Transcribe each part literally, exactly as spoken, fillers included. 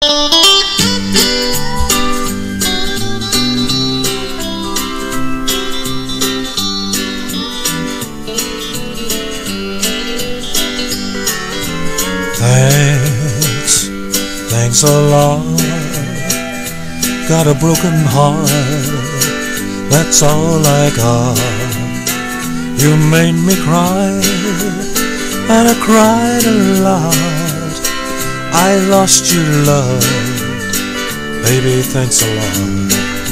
Thanks, thanks a lot. Got a broken heart, that's all I got. You made me cry, and I cried a lot. I lost your love, baby, thanks a lot.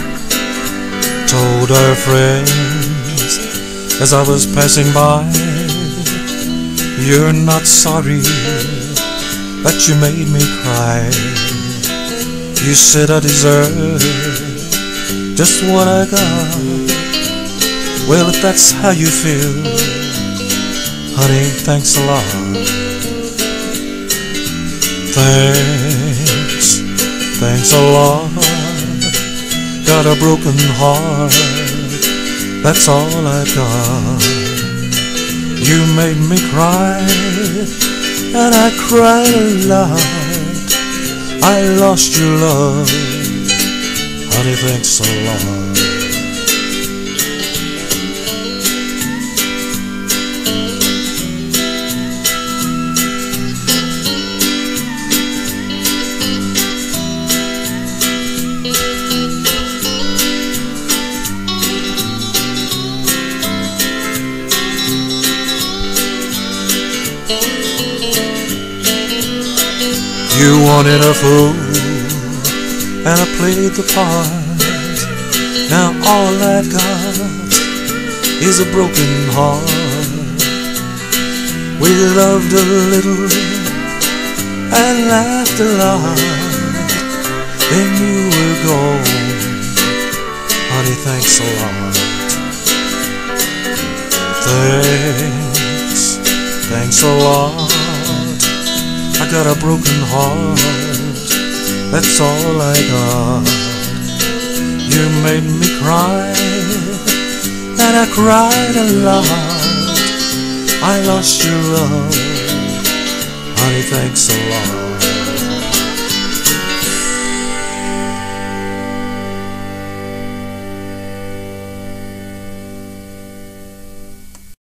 Told our friends as I was passing by, you're not sorry that you made me cry. You said I deserve just what I got. Well, if that's how you feel, honey, thanks a lot. Thanks, thanks a lot. Got a broken heart, that's all I got. You made me cry, and I cried a lot. I lost your love, honey, thanks a lot. You wanted a fool, and I played the part. Now all I've got is a broken heart. We loved a little and laughed a lot, then you were gone, honey, thanks a lot. Thanks, thanks a lot. I got a broken heart, that's all I got. You made me cry, and I cried a lot. I lost your love, honey, thanks a lot.